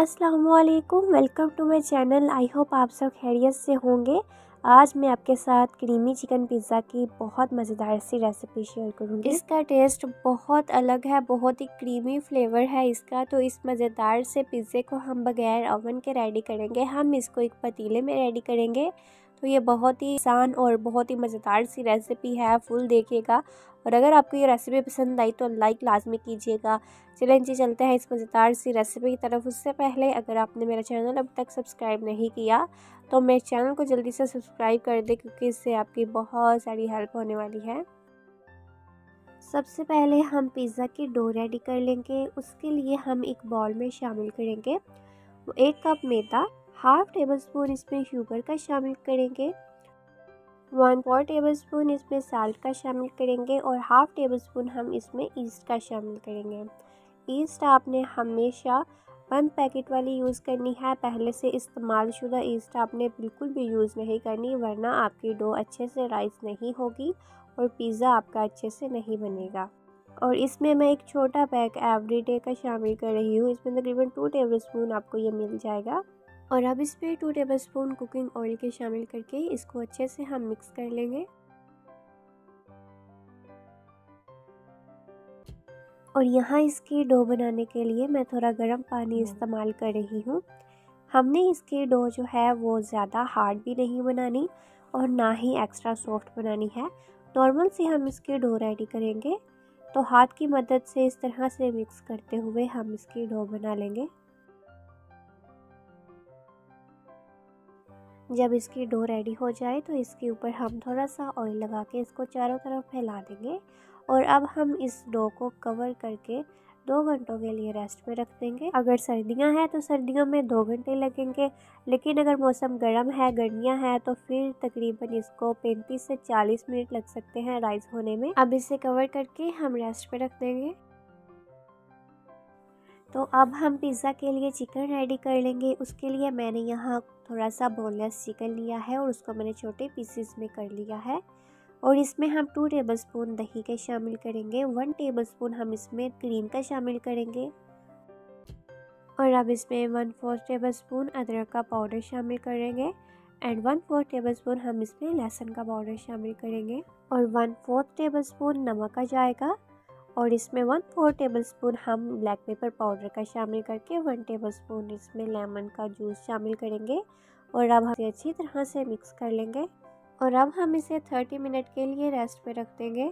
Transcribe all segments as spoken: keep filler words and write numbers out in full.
अस्सलामुअलैकुम, welcome to my channel. I hope आप सब खैरियत से होंगे। आज मैं आपके साथ क्रीमी चिकन पिज़्ज़ा की बहुत मज़ेदार सी रेसिपी शेयर करूंगी। इसका टेस्ट बहुत अलग है, बहुत ही क्रीमी फ्लेवर है इसका। तो इस मज़ेदार से पिज़्ज़े को हम बगैर ओवन के रेडी करेंगे। हम इसको एक पतीले में रेडी करेंगे। तो ये बहुत ही आसान और बहुत ही मज़ेदार सी रेसिपी है, फुल देखिएगा। और अगर आपको ये रेसिपी पसंद आई तो लाइक लाजमी कीजिएगा। चलें जी, चलते हैं इस मज़ेदार सी रेसिपी की तरफ। उससे पहले अगर आपने मेरा चैनल अब तक सब्सक्राइब नहीं किया तो मेरे चैनल को जल्दी से सब्सक्राइब कर दें, क्योंकि इससे आपकी बहुत सारी हेल्प होने वाली है। सबसे पहले हम पिज़्ज़ा की डो रेडी कर लेंगे। उसके लिए हम एक बाउल में शामिल करेंगे वो एक कप मैदा, हाफ टेबल स्पून इसमें शुगर का शामिल करेंगे, वन फोर टेबल स्पून इसमें साल्ट का शामिल करेंगे और हाफ टेबल स्पून हम इसमें ईस्ट का शामिल करेंगे। ईस्ट आपने हमेशा बंद पैकेट वाली यूज़ करनी है। पहले से इस्तेमाल शुदा ईस्ट आपने बिल्कुल भी यूज़ नहीं करनी, वरना आपकी डो अच्छे से राइस नहीं होगी और पिज़्ज़ा आपका अच्छे से नहीं बनेगा। और इसमें मैं एक छोटा पैक एवरीडे का शामिल कर रही हूँ। इसमें तकरीबन टू टेबल स्पून आपको ये मिल जाएगा। और अब इस पर two tablespoon cooking oil के शामिल करके इसको अच्छे से हम मिक्स कर लेंगे। और यहाँ इसकी डो बनाने के लिए मैं थोड़ा गर्म पानी इस्तेमाल कर रही हूँ। हमने इसकी डो जो है वो ज़्यादा हार्ड भी नहीं बनानी और ना ही एक्स्ट्रा सॉफ्ट बनानी है। नॉर्मल से हम इसकी डो रेडी करेंगे। तो हाथ की मदद से इस तरह से मिक्स करते हुए हम इसकी डो बना लेंगे। जब इसकी डो रेडी हो जाए तो इसके ऊपर हम थोड़ा सा ऑयल लगा के इसको चारों तरफ फैला देंगे। और अब हम इस डो को कवर करके दो घंटों के लिए रेस्ट में रख देंगे। अगर सर्दियां हैं तो सर्दियों में दो घंटे लगेंगे, लेकिन अगर मौसम गर्म है, गर्मियां हैं, तो फिर तकरीबन इसको पैंतीस से चालीस मिनट लग सकते हैं राइस होने में। अब इसे कवर करके हम रेस्ट पे रख देंगे। तो अब हम पिज़्ज़ा के लिए चिकन रेडी कर लेंगे। उसके लिए मैंने यहाँ थोड़ा सा बोनलेस चिकन लिया है और उसको मैंने छोटे पीसेस में कर लिया है। और इसमें हम टू टेबलस्पून दही के शामिल करेंगे, वन टेबलस्पून हम इसमें क्रीम का शामिल करेंगे। और अब इसमें वन फोर्थ टेबलस्पून अदरक का पाउडर शामिल करेंगे एंड वन फोर्थ टेबलस्पून हम इसमें लहसुन का पाउडर शामिल करेंगे। और वन फोर्थ टेबलस्पून नमक आ जाएगा। और इसमें वन फोर टेबल स्पून हम ब्लैक पेपर पाउडर का शामिल करके वन टेबल स्पून इसमें लेमन का जूस शामिल करेंगे। और अब हम इसे अच्छी तरह से मिक्स कर लेंगे। और अब हम इसे थर्टी मिनट के लिए रेस्ट पे रख देंगे।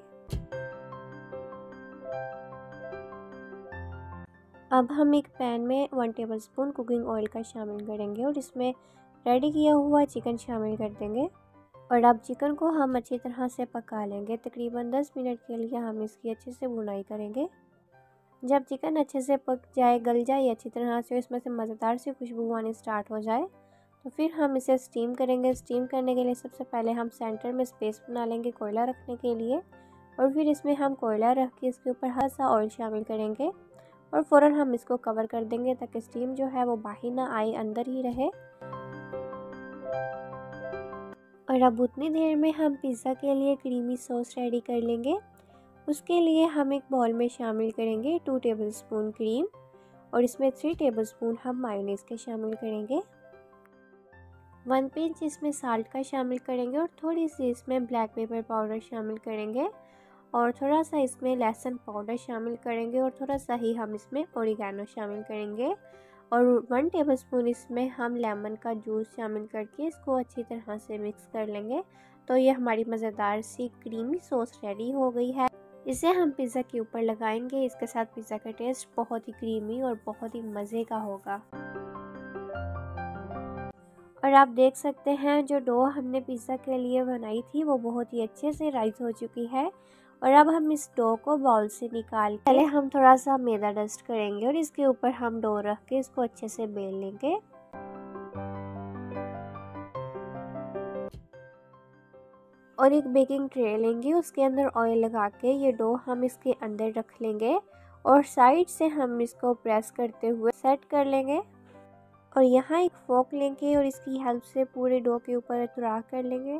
अब हम एक पैन में one tablespoon cooking oil का शामिल करेंगे और इसमें रेडी किया हुआ चिकन शामिल कर देंगे। और अब चिकन को हम अच्छी तरह से पका लेंगे। तकरीबन दस मिनट के लिए हम इसकी अच्छे से भुनाई करेंगे। जब चिकन अच्छे से पक जाए, गल जाए अच्छी तरह से, इसमें से मज़ेदार सी खुशबू आनी स्टार्ट हो जाए, तो फिर हम इसे स्टीम करेंगे। स्टीम करने के लिए सबसे पहले हम सेंटर में स्पेस बना लेंगे कोयला रखने के लिए। और फिर इसमें हम कोयला रख के इसके ऊपर हल्का सा ऑयल शामिल करेंगे और फ़ौरन हम इसको कवर कर देंगे ताकि स्टीम जो है वो बाहर ना आए, अंदर ही रहे। और अब उतनी देर में हम पिज़्ज़ा के लिए क्रीमी सॉस रेडी कर लेंगे। उसके लिए हम एक बाउल में शामिल करेंगे टू टेबलस्पून क्रीम और इसमें थ्री टेबलस्पून हम मायोनीज़ के शामिल करेंगे। वन पिंच इसमें साल्ट का शामिल करेंगे और थोड़ी सी इसमें ब्लैक पेपर पाउडर शामिल करेंगे और थोड़ा सा इसमें लहसुन पाउडर शामिल करेंगे और थोड़ा सा ही हम इसमें ओरिगैनो शामिल करेंगे। और वन टेबलस्पून इसमें हम लेमन का जूस शामिल करके इसको अच्छी तरह से मिक्स कर लेंगे। तो ये हमारी मज़ेदार सी क्रीमी सॉस रेडी हो गई है। इसे हम पिज़्ज़ा के ऊपर लगाएंगे। इसके साथ पिज़्ज़ा का टेस्ट बहुत ही क्रीमी और बहुत ही मज़े का होगा। और आप देख सकते हैं जो डो हमने पिज़्ज़ा के लिए बनाई थी वो बहुत ही अच्छे से राइस हो चुकी है। और अब हम इस डो को बाउल से निकाल के पहले हम थोड़ा सा मैदा डस्ट करेंगे और इसके ऊपर हम डो रख के इसको अच्छे से बेल लेंगे। और एक बेकिंग ट्रे लेंगे, उसके अंदर ऑयल लगा के ये डो हम इसके अंदर रख लेंगे और साइड से हम इसको प्रेस करते हुए सेट कर लेंगे। और यहाँ एक फोक लेंगे और इसकी हेल्प से पूरे डो के ऊपर इतरा कर लेंगे।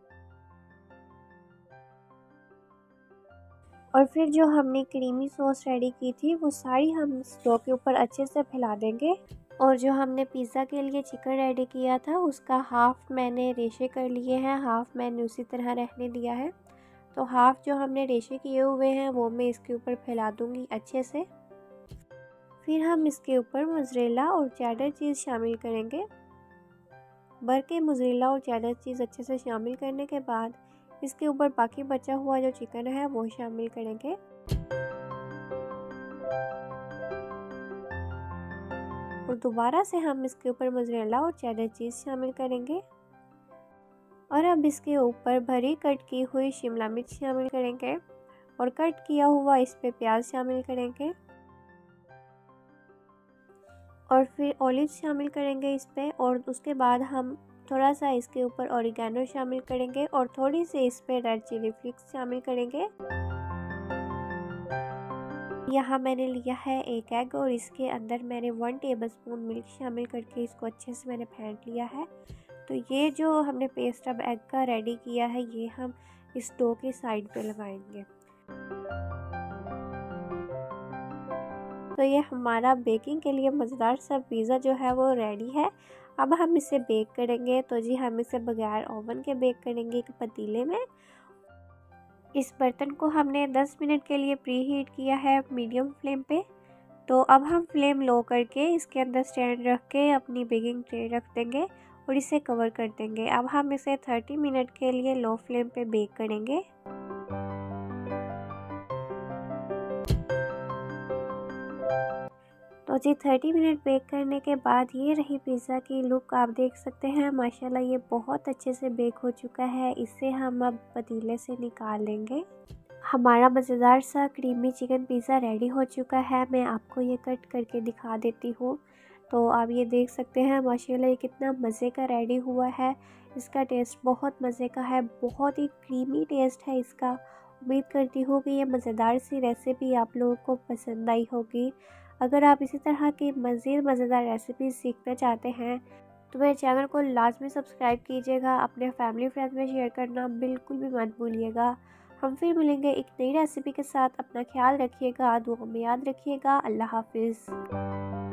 और फिर जो हमने क्रीमी सॉस रेडी की थी वो सारी हम इस डो के ऊपर अच्छे से फैला देंगे। और जो हमने पिज़्ज़ा के लिए चिकन रेडी किया था उसका हाफ़ मैंने रेशे कर लिए हैं, हाफ़ मैंने उसी तरह रहने दिया है। तो हाफ़ जो हमने रेशे किए हुए हैं वो मैं इसके ऊपर फैला दूँगी अच्छे से। फिर हम इसके ऊपर मोज़रेला और चेडर चीज़ शामिल करेंगे। भर के मोज़रेला और चेडर चीज़ अच्छे से शामिल करने के बाद इसके ऊपर बाकी बचा हुआ जो चिकन है वो शामिल करेंगे। और दोबारा से हम इसके ऊपर मोज़रेला और चेडर चीज़ शामिल करेंगे। और अब इसके ऊपर भरी कट की हुई शिमला मिर्च शामिल करेंगे और कट किया हुआ इस पे प्याज शामिल करेंगे। और फिर ऑलिव शामिल करेंगे इस पे, और उसके बाद हम थोड़ा सा इसके ऊपर ऑरिगेनो शामिल करेंगे और थोड़ी सी इस पे रेड चिली फ्लेक्स शामिल करेंगे। यहाँ मैंने लिया है एक एग और इसके अंदर मैंने वन टेबलस्पून मिल्क शामिल करके इसको अच्छे से मैंने फेंट लिया है। तो ये जो हमने पेस्ट अब एग का रेडी किया है ये हम इस डो के साइड पे लगाएंगे। तो ये हमारा बेकिंग के लिए मज़ेदार सा पिज़्ज़ा जो है वो रेडी है। अब हम इसे बेक करेंगे। तो जी हम इसे बगैर ओवन के बेक करेंगे एक पतीले में। इस बर्तन को हमने दस मिनट के लिए प्री हीट किया है मीडियम फ्लेम पे। तो अब हम फ्लेम लो करके इसके अंदर स्टैंड रख के अपनी बेकिंग ट्रे रख देंगे और इसे कवर कर देंगे। अब हम इसे तीस मिनट के लिए लो फ्लेम पे बेक करेंगे। तो जी तीस मिनट बेक करने के बाद ये रही पिज़्ज़ा की लुक, आप देख सकते हैं माशाल्लाह ये बहुत अच्छे से बेक हो चुका है। इसे हम अब पतीले से निकाल लेंगे। हमारा मज़ेदार सा क्रीमी चिकन पिज़्ज़ा रेडी हो चुका है। मैं आपको ये कट करके दिखा देती हूँ। तो आप ये देख सकते हैं माशाल्लाह ये कितना मज़े का रेडी हुआ है। इसका टेस्ट बहुत मज़े का है, बहुत ही क्रीमी टेस्ट है इसका। उम्मीद करती हूँ कि ये मज़ेदार सी रेसिपी आप लोगों को पसंद आई होगी। अगर आप इसी तरह की मज़ीद मज़ेदार रेसिपी सीखना चाहते हैं तो मेरे चैनल को लाजमी सब्सक्राइब कीजिएगा। अपने फैमिली फ्रेंड्स में शेयर करना बिल्कुल भी मत भूलिएगा। हम फिर मिलेंगे एक नई रेसिपी के साथ। अपना ख्याल रखिएगा, दुआ में याद रखिएगा। अल्लाह हाफिज़।